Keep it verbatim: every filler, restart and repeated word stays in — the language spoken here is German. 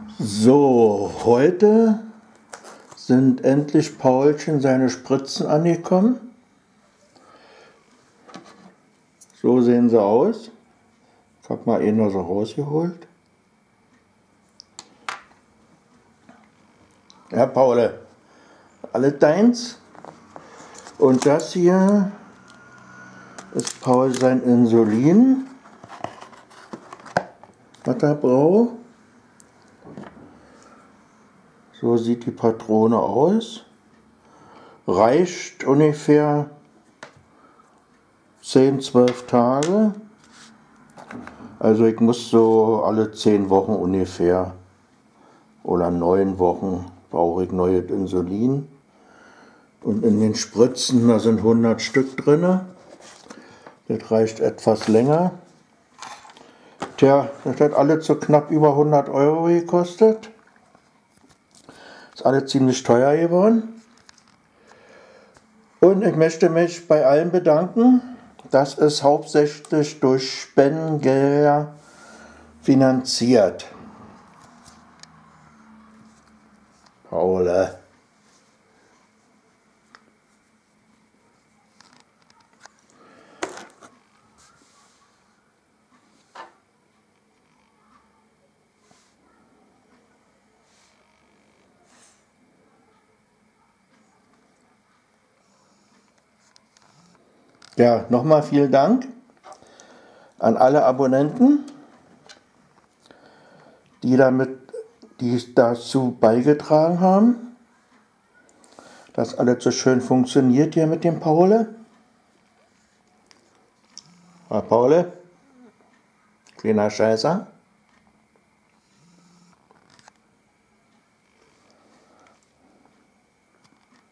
So, heute sind endlich Paulchen seine Spritzen angekommen. So sehen sie aus. Ich habe mal einen so rausgeholt. Ja, Paul, alles deins. Und das hier ist Paul sein Insulin, was er braucht. So sieht die Patrone aus. Reicht ungefähr zehn, zwölf Tage. Also ich muss so alle zehn Wochen ungefähr oder neun Wochen brauche ich neues Insulin. Und in den Spritzen, da sind hundert Stück drin. Das reicht etwas länger. Tja, das hat alles so knapp über hundert Euro gekostet. Ist alles ziemlich teuer geworden. Und ich möchte mich bei allen bedanken. Das ist hauptsächlich durch Spendengelder finanziert. Paul. Ja, nochmal vielen Dank an alle Abonnenten, die damit, die dazu beigetragen haben, dass alles so schön funktioniert hier mit dem Paul. Ja, Paul, kleiner Scheißer.